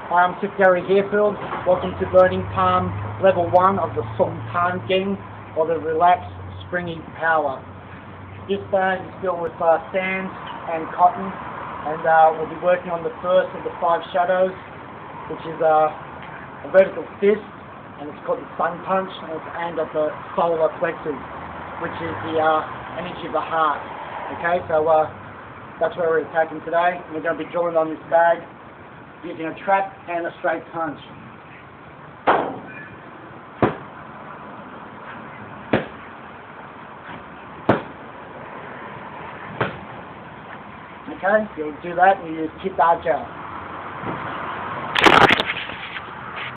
This is Garry Hearfield. Welcome to Burning Palm Level 1 of the Soong Tahn Ging, or the Relaxed Springy Power. This bag is filled with sand and cotton, and we'll be working on the first of the 5 shadows, which is a vertical fist, and it's called the Sun Punch, and it's aimed at the solar plexus, which is the energy of the heart. Okay, so that's where we're attacking today. We're going to be drilling on this bag using a trap and a straight punch. Okay, you'll do that and you use Dit Dar Jow.